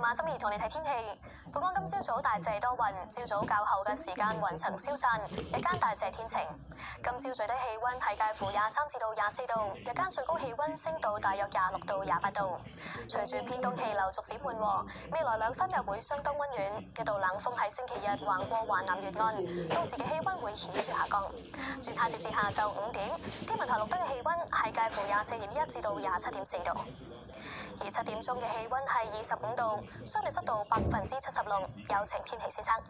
晚心怡同你睇天氣。本港今朝早大致多雲，朝早較後嘅時間雲層消散，日間大致天晴。今朝最低氣溫係介乎23至到24度，日間最高氣溫升到大約26到28度。隨住偏東氣流逐漸緩和，未來2-3日會相當溫暖。一道冷鋒喺星期日橫過華南沿岸，到時嘅氣溫會顯著下降。轉下截至下晝5點，天文台錄得嘅氣溫係介乎24.1至到27.4度。而7點鐘嘅氣溫係25度，相對濕度76%，有晴天氣先生。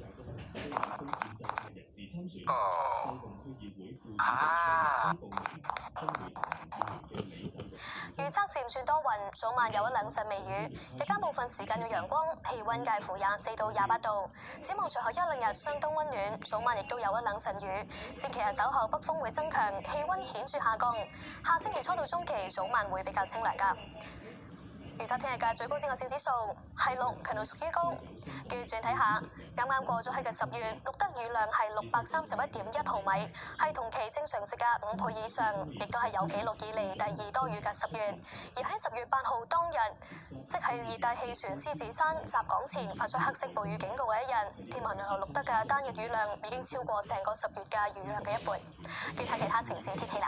預測漸轉多雲，早晚有1-2陣微雨，日間部分時間有陽光，氣溫介乎24到28度。展望隨後1-2日相當溫暖，早晚亦都有1-2陣雨。星期日稍後北風會增強，氣溫顯著下降。下星期初到中期早晚會比較清涼㗎。預測聽日嘅最高紫外線指數係6，強度屬於高。跟住轉睇下，啱啱過咗去嘅10月，錄得雨量係631.1毫米，係同期正常值嘅5倍以上，亦都係有紀錄以嚟第2多雨嘅10月。而喺10月8號當日，即係熱帶氣旋獅子山襲港前發出黑色暴雨警告嘅一日，天文台錄得嘅單日雨量已經超過成個10月嘅雨量嘅1倍。跟住睇其他城市嘅天氣啦。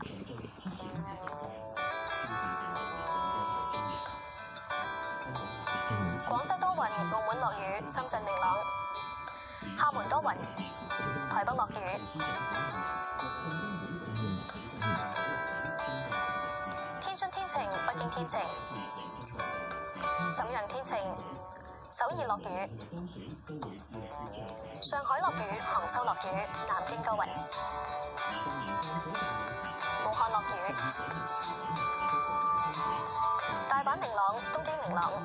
廣州多雲，澳門落雨，深圳明朗。廈門多雲，台北落雨。天津天晴，北京天晴。瀋陽天晴，首爾落雨。上海落雨，杭州落雨，南京多雲。武漢落雨。大阪明朗，東京明朗。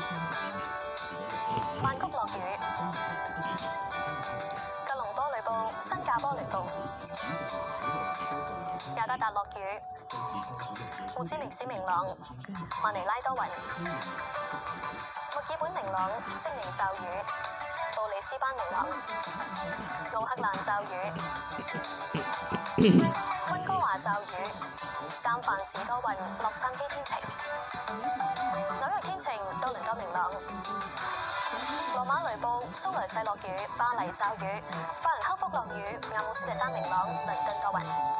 曼谷落雨，吉隆坡雷暴，新加坡雷暴，雅加達落雨，胡志明市明朗，馬尼拉多雲，墨爾本明朗，悉尼驟雨，布里斯班明朗，奧克蘭驟雨，溫哥華驟雨，三藩市多雲，洛杉磯天晴，紐約天晴，多倫多明朗。羅馬雷暴，蘇黎世落雨，巴黎驟雨，法蘭克福落雨，阿姆斯特丹明朗，倫敦多雲。